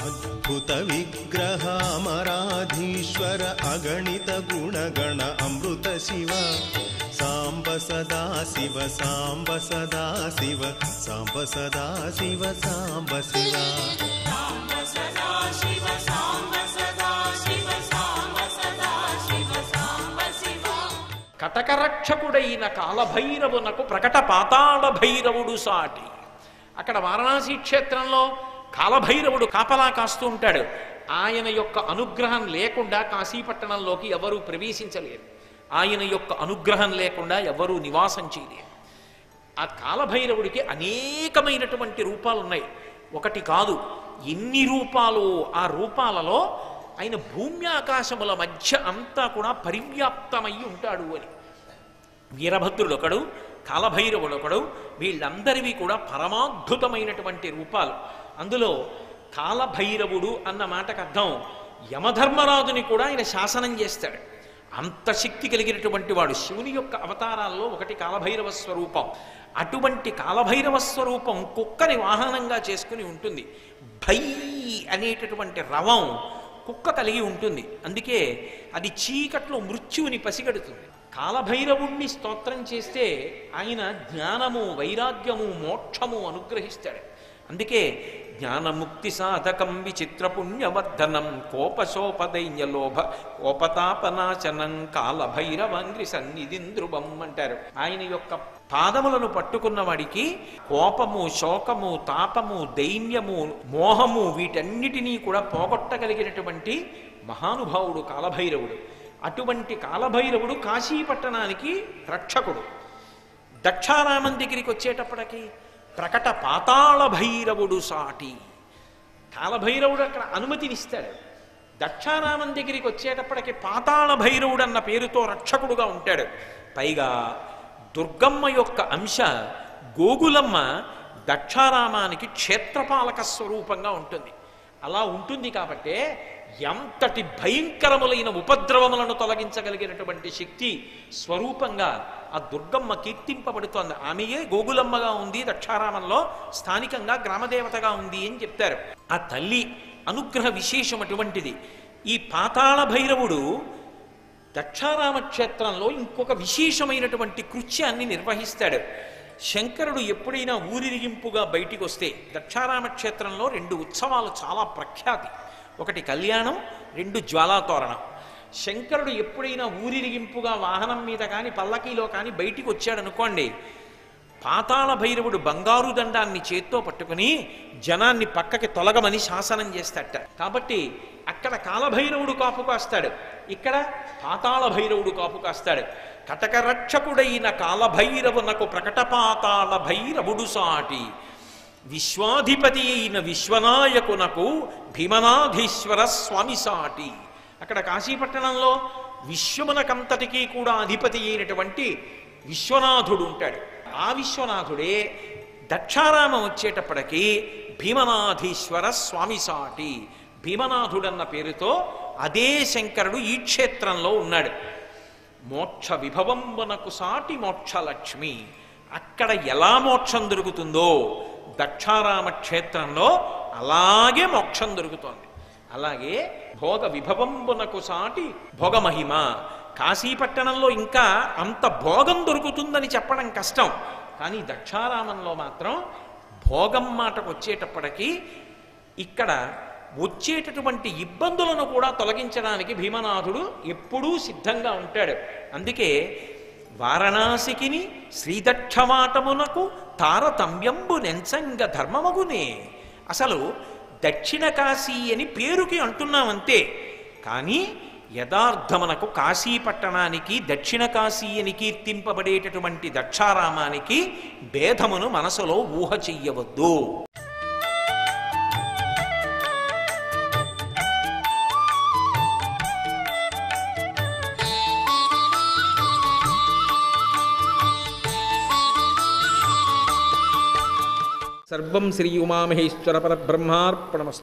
अद्भुत विग्रहामराधीश्वर अगणित गुणगण अमृत शिव सांब सदा शिव सांब सदा शिव सांब सदा शिव सांब शिव सांब सदा शिव सांब सदा शिव सांब सदा शिव सांब शिव కటకరక్షకుడైన కాలభైరవునకు ప్రకట పాతాళ భైరవుడు సాటి. అక్కడ వారణాసి క్షేత్రంలో కాలభైరవుడు కాపలా కాస్తూ ఉంటాడు. ఆయన యొక్క అనుగ్రహం లేకుండా కాశీపట్టణంలోకి ఎవరూ ప్రవేశించలేరు. ఆయన యొక్క అనుగ్రహం లేకుండా ఎవరూ నివాసం చేయలేరు. ఆ కాలభైరవుడికి అనేకమైనటువంటి రూపాలు ఉన్నాయి. ఒకటి కాదు, ఎన్ని రూపాలు. ఆ రూపాలలో ఆయన భూమి ఆకాశముల మధ్య అంతా కూడా పరివ్యాప్తమై ఉంటాడు అని. వీరభద్రుడు ఒకడు, కాలభైరవుడు ఒకడు, వీళ్ళందరివి కూడా పరమాద్భుతమైనటువంటి రూపాలు. అందులో కాలభైరవుడు అన్న మాటకు అర్థం యమధర్మరాజుని కూడా ఆయన శాసనం చేస్తాడు. అంత శక్తి కలిగినటువంటి వాడు. శివుని యొక్క అవతారాల్లో ఒకటి కాలభైరవ స్వరూపం. అటువంటి కాలభైరవ స్వరూపం కుక్కని వాహనంగా చేసుకుని ఉంటుంది. భై అనేటటువంటి రవం కుక్క కలిగి ఉంటుంది. అందుకే అది చీకట్లో మృత్యువుని పసిగడుతుంది. కాలభైరవుణ్ణి స్తోత్రం చేస్తే ఆయన జ్ఞానము, వైరాగ్యము, మోక్షము అనుగ్రహిస్తాడు. అందుకే జ్ఞానముక్తి సాధకం విచిత్ర పుణ్యవర్ధనం కోపశోపదైన్యలోభ కోపతాపనాశనం కాలభైరవంగ్రి సన్నిధింద్రువం అంటారు. ఆయన యొక్క పాదములను పట్టుకున్న వాడికి కోపము, శోకము, తాపము, దైన్యము, మోహము వీటన్నిటినీ కూడా పోగొట్టగలిగినటువంటి మహానుభావుడు కాలభైరవుడు. అటువంటి కాలభైరవుడు కాశీపట్టణానికి రక్షకుడు. దక్షారామం దగ్గరికి వచ్చేటప్పటికి ప్రకట పాతాళ భైరవుడు సాటి. కాలభైరవుడు అక్కడ అనుమతినిస్తాడు. దక్షారామం దగ్గరికి వచ్చేటప్పటికి పాతాళ భైరవుడు అన్న పేరుతో రక్షకుడుగా ఉంటాడు. పైగా దుర్గమ్మ యొక్క అంశ గోగులమ్మ దక్షారామానికి క్షేత్రపాలక స్వరూపంగా ఉంటుంది. అలా ఉంటుంది కాబట్టే ఎంతటి భయంకరములైన ఉపద్రవములను తొలగించగలిగినటువంటి శక్తి స్వరూపంగా ఆ దుర్గమ్మ కీర్తింపబడుతోంది. ఆమెయే గోగులమ్మగా ఉంది, దక్షారామంలో స్థానికంగా గ్రామదేవతగా ఉంది అని చెప్తారు. ఆ తల్లి అనుగ్రహ విశేషం అటువంటిది. ఈ పాతాళ భైరవుడు దక్షారామ క్షేత్రంలో ఇంకొక విశేషమైనటువంటి కృత్యాన్ని నిర్వహిస్తాడు. శంకరుడు ఎప్పుడైనా ఊరిరిగింపుగా బయటికి వస్తే దక్షారామ క్షేత్రంలో 2 ఉత్సవాలు చాలా ప్రఖ్యాతి. ఒకటి కళ్యాణం, 2 జ్వాలాతోరణం. శంకరుడు ఎప్పుడైనా ఊరిరిగింపుగా వాహనం మీద కానీ పల్లకీలో కానీ బయటికి వచ్చాడనుకోండి, పాతాళ భైరవుడు బంగారు దండాన్ని చేత్తో పట్టుకుని జనాన్ని పక్కకి తొలగమని శాసనం చేస్తాట. కాబట్టి అక్కడ కాలభైరవుడు కాపు కాస్తాడు, ఇక్కడ పాతాళ భైరవుడు కాపు కాస్తాడు. కటకరక్షకుడైన కాలభైరవునకు ప్రకట పాతాళ భైరవుడు సాటి. విశ్వాధిపతి అయిన విశ్వనాయకునకు భీమనాధీశ్వర స్వామి సాటి. అక్కడ కాశీపట్టణంలో విశ్వమునకంతటికీ కూడా అధిపతి అయినటువంటి విశ్వనాథుడు ఉంటాడు. ఆ విశ్వనాథుడే దక్షారామం వచ్చేటప్పటికీ భీమనాధీశ్వర స్వామి సాటి. భీమనాథుడన్న పేరుతో అదే శంకరుడు ఈ క్షేత్రంలో ఉన్నాడు. మోక్ష విభవంబునకు సాటి మోక్షలక్ష్మి. అక్కడ ఎలా మోక్షం దొరుకుతుందో దక్షారామ క్షేత్రంలో అలాగే మోక్షం దొరుకుతోంది. అలాగే భోగ విభవంబునకు సాటి భోగమహిమ. కాశీపట్టణంలో ఇంకా అంత భోగం దొరుకుతుందని చెప్పడం కష్టం, కానీ దక్షారామంలో మాత్రం భోగం మాటకు వచ్చేటప్పటికీ ఇక్కడ వచ్చేటటువంటి ఇబ్బందులను కూడా తొలగించడానికి భీమనాథుడు ఎప్పుడూ సిద్ధంగా ఉంటాడు. అందుకే వారణాసికిని శ్రీదక్షమాటమునకు తారతమ్యంబు నెంచంగ ధర్మమగునే. అసలు దక్షిణ కాశీ అని పేరుకి అంటున్నామంతే, కానీ యథార్థమునకు కాశీపట్టణానికి దక్షిణ కాశీ అని కీర్తింపబడేటటువంటి దక్షారామానికి భేదమును మనసులో ఊహ చెయ్యవద్దు. సర్వం శ్రీ ఉమామహేశ్వర పరబ్రహ్మార్పణమస్తు.